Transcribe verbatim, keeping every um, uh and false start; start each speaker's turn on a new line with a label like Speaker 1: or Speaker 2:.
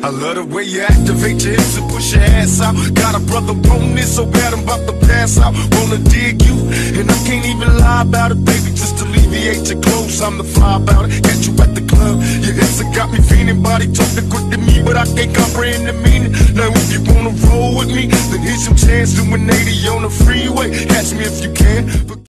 Speaker 1: I love the way you activate your hips and push your ass out. Got a brother on this so bad I'm about to pass out. Wanna dig you, and I can't even lie about it, baby. Just alleviate your clothes, I'm the fly about it. Get you at the club, your hips have got me feeling. Body talking quick to me, but I can't comprehend the meaning. Now if you wanna roll with me, then here's some chance. Doing eighty on the freeway, catch me if you can.